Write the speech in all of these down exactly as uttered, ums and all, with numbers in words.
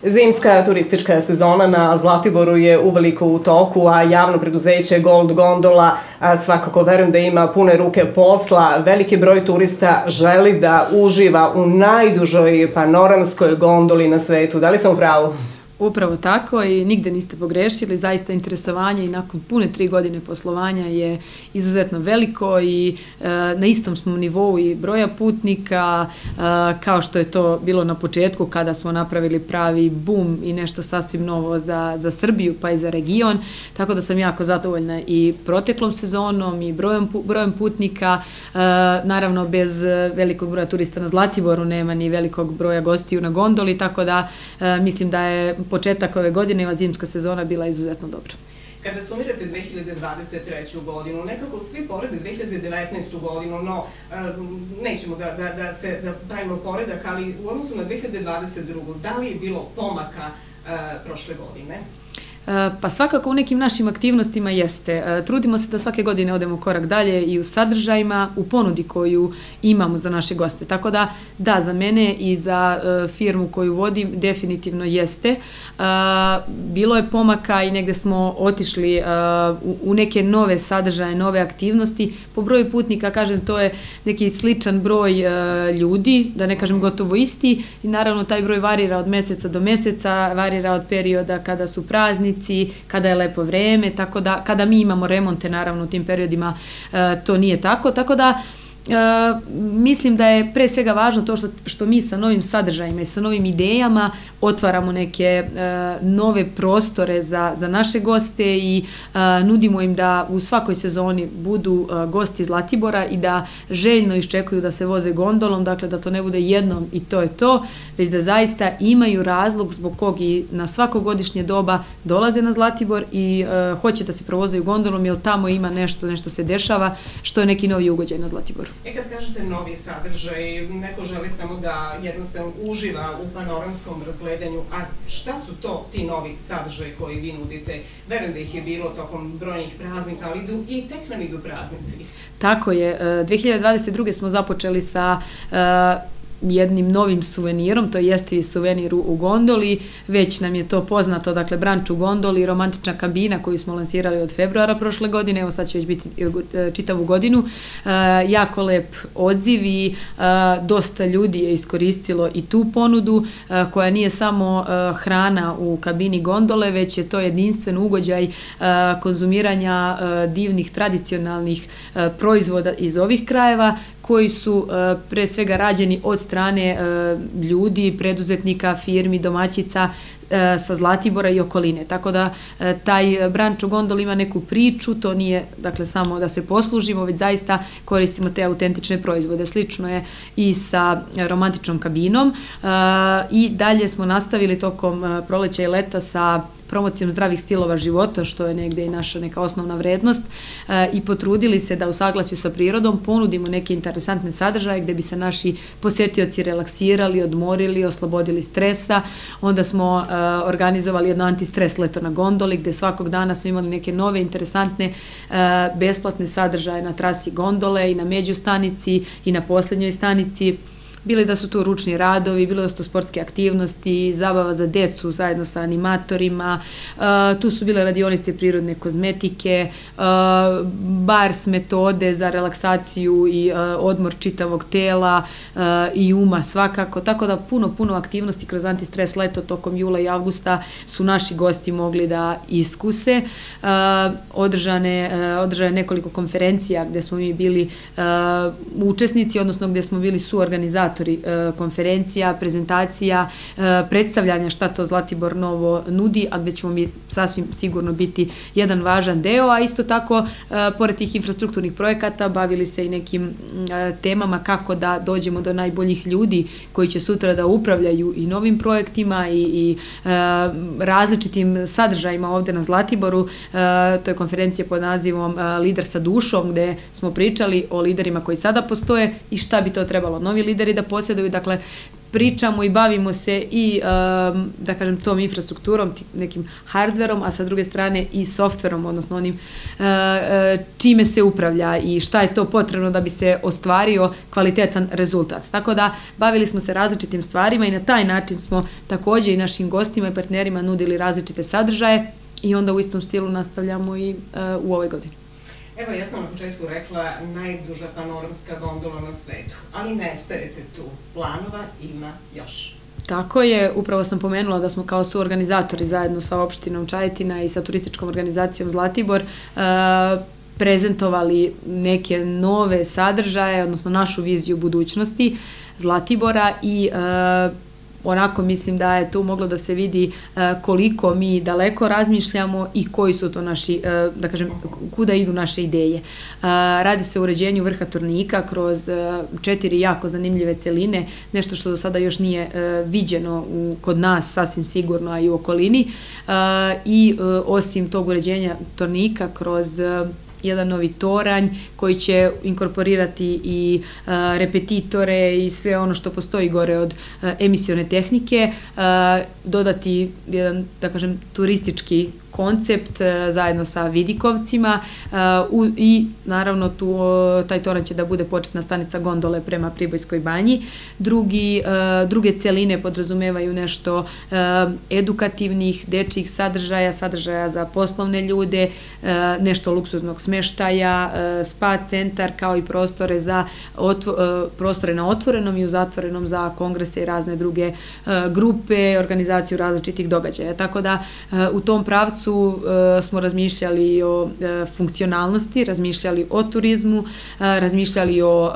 Zimska turistička sezona na Zlatiboru je uveliko u toku, a javno preduzeće Gold Gondola svakako verujem da ima pune ruke posla. Veliki broj turista želi da uživa u najdužoj panoramskoj gondoli na svetu. Da li sam u pravu? Upravo tako i nigde niste pogrešili, zaista interesovanje i nakon pune tri godine poslovanja je izuzetno veliko i e, na istom smo nivou i broja putnika e, kao što je to bilo na početku kada smo napravili pravi boom i nešto sasvim novo za, za Srbiju pa i za region, tako da sam jako zadovoljna i proteklom sezonom i brojem, brojem putnika, e, naravno bez velikog broja turista na Zlatiboru nema ni velikog broja gostiju na gondoli, tako da e, mislim da je početak ove godine i ova zimska sezona bila izuzetno dobra. Kada sumirate dve hiljade dvadeset treću godinu, nekako svi porede dve hiljade devetnaestu godinu, no nećemo da, da, da se da pravimo poredak, ali u odnosu na dve hiljade dvadeset drugu. da li je bilo pomaka prošle godine? Pa svakako u nekim našim aktivnostima jeste. Trudimo se da svake godine odemo korak dalje i u sadržajima, u ponudi koju imamo za naše goste. Tako da, da, za mene i za firmu koju vodim definitivno jeste. Bilo je pomaka i negde smo otišli u neke nove sadržaje, nove aktivnosti. Po broju putnika, kažem, to je neki sličan broj ljudi, da ne kažem gotovo isti, i naravno taj broj varira od meseca do meseca, varira od perioda kada su praznici, kada je lepo vreme, tako da kada mi imamo remonte, naravno u tim periodima to nije tako, tako da mislim da je pre svega važno to što, što mi sa novim sadržajima i sa novim idejama otvaramo neke nove prostore za, za naše goste i nudimo im da u svakoj sezoni budu gosti Zlatibora i da željno iščekuju da se voze gondolom, dakle da to ne bude jednom i to je to, već da zaista imaju razlog zbog kog i na svako godišnje doba dolaze na Zlatibor i hoće da se provozaju gondolom, jer tamo ima nešto, nešto se dešava što je neki novi ugođaj na Zlatiboru. E kad kažete novi sadržaj, neko želi samo da jednostavno uživa u panoramskom razgledanju, a šta su to ti novi sadržaj koji vi nudite? Verujem da ih je bilo tokom brojnih praznika, ali idu i tek nam idu praznici. Tako je. dve hiljade dvadeset druge smo započeli sa jednim novim suvenirom, to jeste i suvenir u gondoli, već nam je to poznato, dakle branč u gondoli, romantična kabina koju smo lansirali od februara prošle godine, evo sad će već biti čitavu godinu, jako lep odziv i dosta ljudi je iskoristilo i tu ponudu koja nije samo hrana u kabini gondole, već je to jedinstven ugođaj konzumiranja divnih tradicionalnih proizvoda iz ovih krajeva koji su pre svega rađeni od strane ljudi, preduzetnika, firmi, domaćica sa Zlatibora i okoline. Tako da taj branč u gondoli ima neku priču, to nije dakle samo da se poslužimo, već zaista koristimo te autentične proizvode. Slično je i sa romantičnom kabinom i dalje smo nastavili tokom proleća i leta sa promocijom zdravih stilova života, što je negde i naša neka osnovna vrednost, i potrudili se da u saglasju sa prirodom ponudimo neke interesantne sadržaje gde bi se naši posetioci relaksirali, odmorili, oslobodili stresa. Onda smo organizovali jedno antistres leto na gondoli gde svakog dana smo imali neke nove, interesantne, besplatne sadržaje na trasi gondole i na međustanici i na poslednjoj stanici. Bili da su tu ručni radovi, bilo da su to sportske aktivnosti, zabava za decu zajedno sa animatorima, tu su bile radionice prirodne kozmetike, bars metode za relaksaciju i odmor čitavog tela i uma svakako, tako da puno, puno aktivnosti kroz antistres leto tokom jula i avgusta su naši gosti mogli da iskuse. Održane, održane nekoliko konferencija gde smo mi bili učesnici, odnosno gde smo bili suorganizatori konferencija, prezentacija, predstavljanja šta to Zlatibor novo nudi, a gde ćemo mi sasvim sigurno biti jedan važan deo, a isto tako, pored tih infrastrukturnih projekata, bavili se i nekim temama kako da dođemo do najboljih ljudi koji će sutra da upravljaju i novim projektima i, i različitim sadržajima ovde na Zlatiboru. To je konferencija pod nazivom Lider sa dušom, gde smo pričali o liderima koji sada postoje i šta bi to trebalo novi lideri da posjeduju. Dakle, pričamo i bavimo se i, da kažem, tom infrastrukturom, nekim hardverom, a sa druge strane i softverom, odnosno onim čime se upravlja i šta je to potrebno da bi se ostvario kvalitetan rezultat. Tako da bavili smo se različitim stvarima i na taj način smo također i našim gostima i partnerima nudili različite sadržaje i onda u istom stilu nastavljamo i u ovoj godini. Evo, ja sam na početku rekla najduža panoramska gondola na svetu, ali ne stavite tu, planova ima još. Tako je, upravo sam pomenula da smo kao suorganizatori zajedno sa opštinom Čajetina i sa turističkom organizacijom Zlatibor prezentovali neke nove sadržaje, odnosno našu viziju budućnosti Zlatibora i onako mislim da je tu moglo da se vidi koliko mi daleko razmišljamo i koji su to naši, da kažem, kuda idu naše ideje. Radi se o uređenju vrha Tornika kroz četiri jako zanimljive celine, nešto što do sada još nije viđeno kod nas sasvim sigurno, a i u okolini. I osim tog uređenja Tornika kroz jedan novi toranj koji će inkorporirati i repetitore i sve ono što postoji gore od emisione tehnike, dodati jedan, da kažem, turistički koncept zajedno sa vidikovcima i naravno tu taj toranj će da bude početna stanica gondole prema Pribojskoj banji. Drugi, druge celine podrazumevaju nešto edukativnih, dečjih sadržaja, sadržaja za poslovne ljude, nešto luksuznog smeštaja, spa centar kao i prostore za prostore na otvorenom i u zatvorenom za kongrese i razne druge grupe, organizaciju različitih događaja. Tako da u tom pravcu smo razmišljali o funkcionalnosti, razmišljali o turizmu, razmišljali o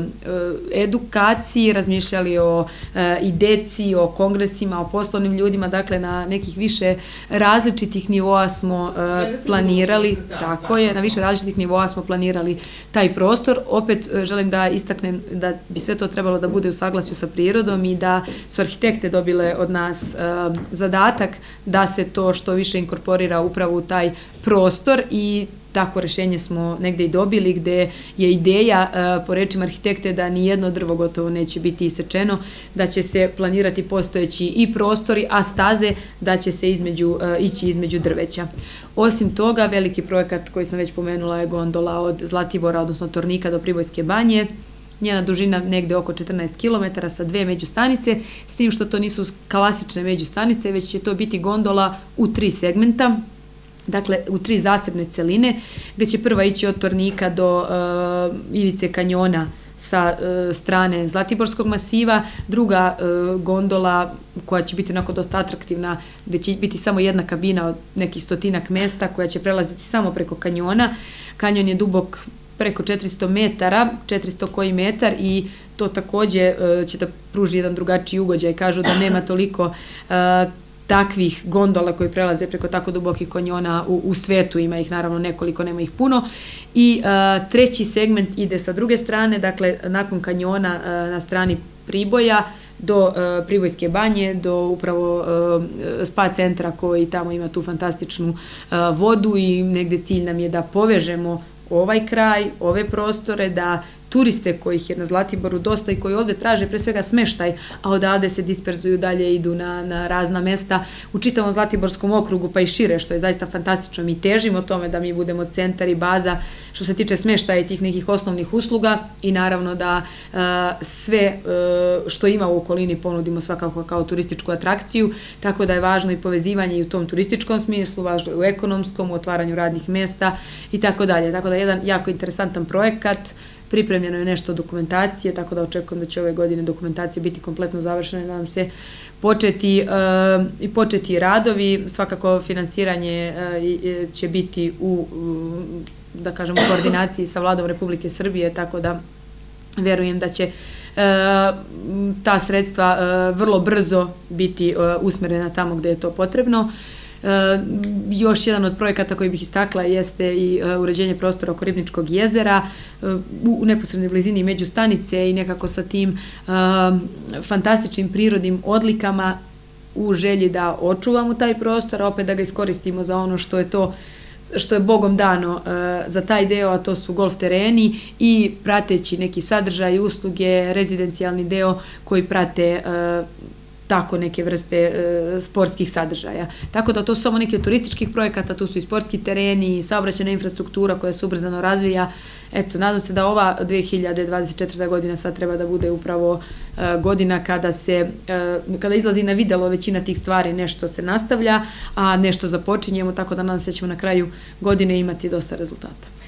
edukaciji, razmišljali o i deci, o kongresima, o poslovnim ljudima, dakle na nekih više različitih nivoa smo planirali, tako je, na više različitih nivoa smo planirali taj prostor. Opet želim da istaknem da bi sve to trebalo da bude u saglasju sa prirodom i da su arhitekte dobile od nas zadatak da se to što više inkorporira upravo u taj prostor i tako rešenje smo negde i dobili gde je ideja po rečima arhitekte da nijedno drvo gotovo neće biti isečeno, da će se planirati postojeći i prostori, a staze da će se između, ići između drveća. Osim toga, veliki projekat koji sam već pomenula je gondola od Zlatibora, odnosno Tornika do Pribojske banje. Njena dužina negde oko četrnaest kilometara sa dve međustanice, s tim što to nisu klasične međustanice, već će to biti gondola u tri segmenta, dakle u tri zasebne celine, gde će prva ići od Tornika do ivice kanjona sa strane Zlatiborskog masiva, druga gondola koja će biti onako dosta atraktivna, gde će biti samo jedna kabina od nekih stotinak mesta koja će prelaziti samo preko kanjona. Kanjon je dubok preko četiristo metara, četiristo koji metar i to takođe će da pruži jedan drugačiji ugođaj. Kažu da nema toliko takvih gondola koji prelaze preko tako dubokih kanjona u, u svetu, ima ih naravno nekoliko, nema ih puno. I treći segment ide sa druge strane, dakle nakon kanjona na strani Priboja do Pribojske banje, do upravo spa centra koji tamo ima tu fantastičnu vodu i negde cilj nam je da povežemo ovaj kraj, ove prostore, da turiste kojih je na Zlatiboru dosta i koji ovde traže pre svega smeštaj, a odavde se disperzuju dalje, idu na, na razna mesta u čitavom Zlatiborskom okrugu pa i šire, što je zaista fantastično. Mi težimo tome da mi budemo centar i baza što se tiče smeštaja i tih nekih osnovnih usluga i naravno da uh, sve uh, što ima u okolini ponudimo svakako kao turističku atrakciju, tako da je važno i povezivanje i u tom turističkom smislu, važno i u ekonomskom, u otvaranju radnih mesta i tako dalje. Tako da je jedan jako interesantan projekat. Pripremljeno je nešto dokumentacije, tako da očekujem da će ove godine dokumentacija biti kompletno završena i nadam se početi uh, i početi radovi. Svakako finansiranje uh, će biti u, uh, da kažem, u koordinaciji sa Vladom Republike Srbije, tako da verujem da će uh, ta sredstva uh, vrlo brzo biti uh, usmerena tamo gde je to potrebno. Uh, još jedan od projekata koji bih istakla jeste i uh, uređenje prostora oko Ribničkog jezera uh, u neposrednoj blizini međustanice i nekako sa tim uh, fantastičnim prirodnim odlikama u želji da očuvamo taj prostor, a opet da ga iskoristimo za ono što je to što je Bogom dano za taj deo, a to su golf tereni i prateći neki sadržaj, usluge, rezidencijalni deo koji prate tako neke vrste e, sportskih sadržaja. Tako da to su samo neki od turističkih projekata, tu su i sportski tereni, saobraćajna infrastruktura koja se ubrzano razvija. Eto, nadam se da ova dve hiljade dvadeset četvrta godina sad treba da bude upravo e, godina kada se, e, kada izlazi na videlo većina tih stvari, nešto se nastavlja, a nešto započinjemo, tako da nadam se da ćemo na kraju godine imati dosta rezultata.